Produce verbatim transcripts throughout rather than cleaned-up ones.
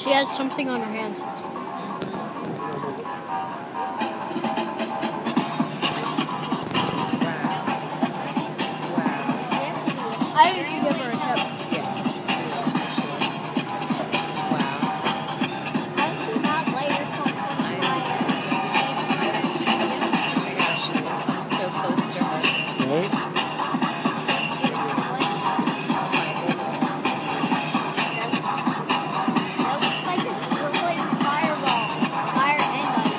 She has something on her hands. I didn't give her a tip. Wow. How did she not light herself on fire? Oh my gosh, I'm so close to her. Right? Oh my goodness. That looks like a like fireball. Fire and ice.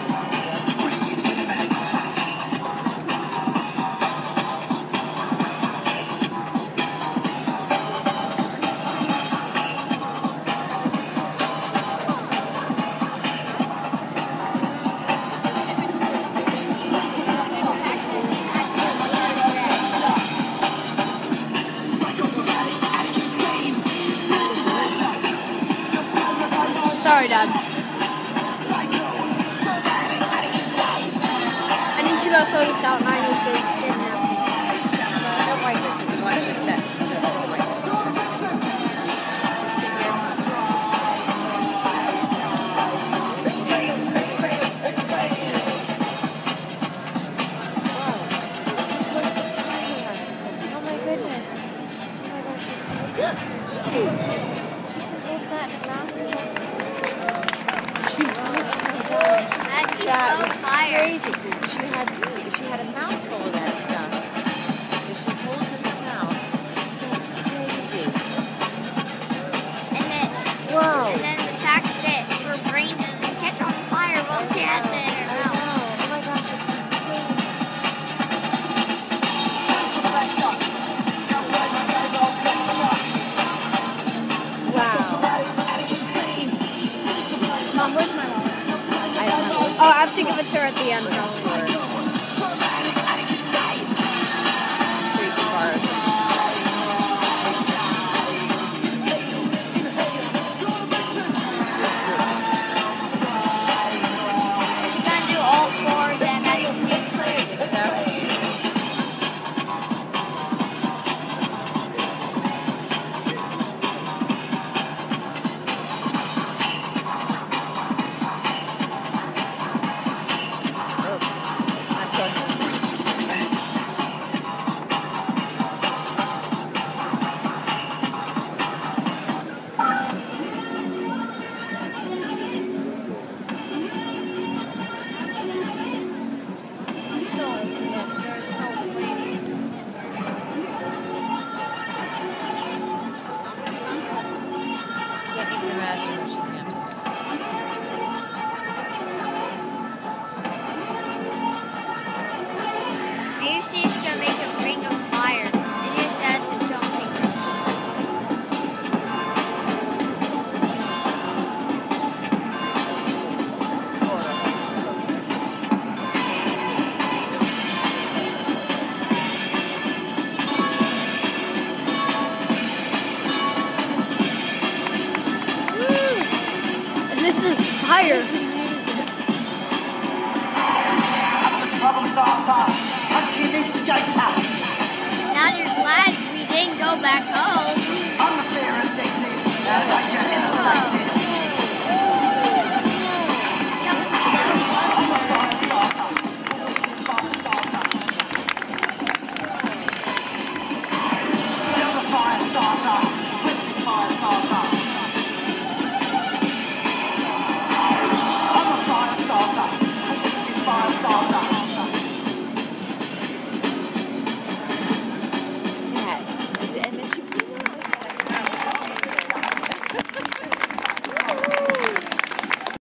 Sorry, Dad. I need you to go throw this out, and I need to get now. Don't wipe it because it'll actually set. Don't wipe it. Just sit here. Oh my goodness. Oh my gosh, it's Jeez. She's been holding that in her mouth for That was crazy. She had she had a mouthful of that stuff that she holds in her mouth. That's crazy. And then, Whoa. and then the fact that her brain doesn't catch on fire while she has it in her I mouth. know. Oh my gosh, it's insane. Wow. Mom, where's my wallet? I don't know. Oh, I have to give it to her at the end. Sure. So you can borrow some. She's gonna do all four of them at the same time. I think so. So, they're so flaming. Can't even imagine what she handles. Maybe she's gonna make a ring of fire. And just has a jumping. And this is fire. Now you're glad we didn't go back home.